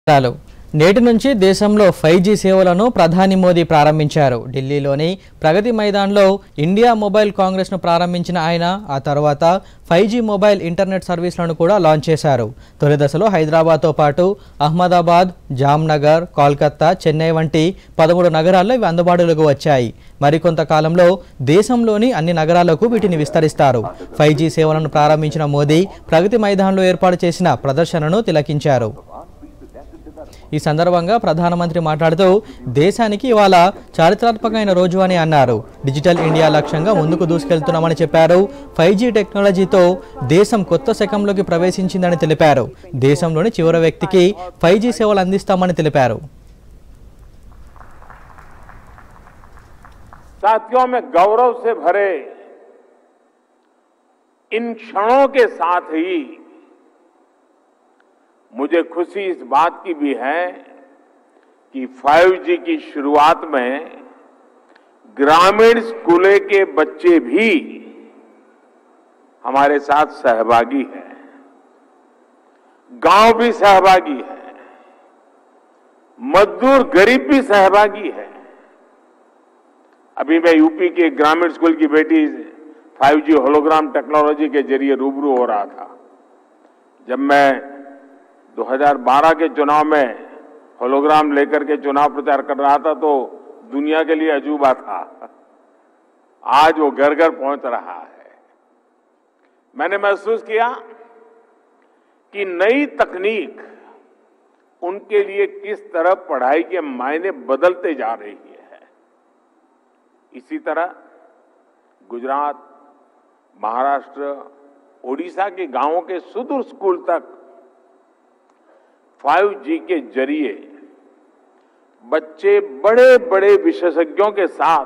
చాలు నేటి నుంచి దేశంలో 5G సేవలను ప్రధాని మోదీ ప్రారంభించారు. ఢిల్లీలోని ప్రగతి మైదాన్లో ఇండియా మొబైల్ కాంగ్రెస్ను ప్రారంభించిన ఆయన ఆ తర్వాత 5G మొబైల్ ఇంటర్నెట్ సర్వీసులను కూడా లాంచ్ చేశారు. తొలి దశలో హైదరాబాద్తో పాటు అహ్మదాబాద్, జామ్నగర్, కోల్కతా, చెన్నై వంటి 13 నగరాల్లో ఇవి అందుబాటులోకి వచ్చాయి. మరికొంత కాలంలో దేశంలోని అన్ని నగరాలకు వీటిని విస్తరిస్తారు. 5G సేవలను ప్రారంభించిన మోదీ ప్రగతి మైదాన్లో ఏర్పాటు చేసిన ప్రదర్శనను తిలకించారు. ఈ సందర్భంగా ప్రధానమంత్రి మాట్లాడుతూ దేశానికి ఇవాళ చారిత్రాత్మకమైన రోజు అని అన్నారు. డిజిటల్ ఇండియా లక్ష్యంగా ముందుకు దూసుకెళ్తున్నామని చెప్పారు. 5G టెక్నాలజీతో దేశం కొత్త శకంలోకి ప్రవేశించిందని తెలిపారు. దేశంలోని చివరి వ్యక్తికి 5G సేవలు అందిస్తామని తెలిపారు. साथियों में गौरव से भरे इन क्षणों के साथ ही मुझे खुशी इस बात की भी है कि 5G की शुरुआत में ग्रामीण स्कूलों के बच्चे भी हमारे साथ सहभागी हैं, गांव भी सहभागी है, मजदूर गरीब भी सहभागी है। अभी मैं यूपी के ग्रामीण स्कूल की बेटी 5G होलोग्राम टेक्नोलॉजी के जरिए रूबरू हो रहा था। जब मैं 2012 के चुनाव में होलोग्राम लेकर के चुनाव प्रचार कर रहा था तो दुनिया के लिए अजूबा था। आज वो घर घर पहुंच रहा है। मैंने महसूस किया कि नई तकनीक उनके लिए किस तरह पढ़ाई के मायने बदलते जा रही है। इसी तरह गुजरात, महाराष्ट्र, ओडिशा के गांवों के सुदूर स्कूल तक 5G के जरिए बच्चे बड़े बड़े विशेषज्ञों के साथ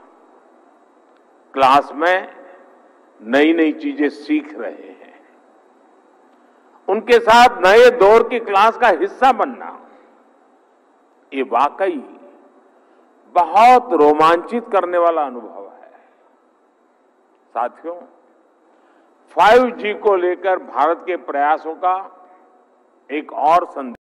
क्लास में नई नई चीजें सीख रहे हैं। उनके साथ नए दौर की क्लास का हिस्सा बनना ये वाकई बहुत रोमांचित करने वाला अनुभव है। साथियों, 5G को लेकर भारत के प्रयासों का एक और संदेश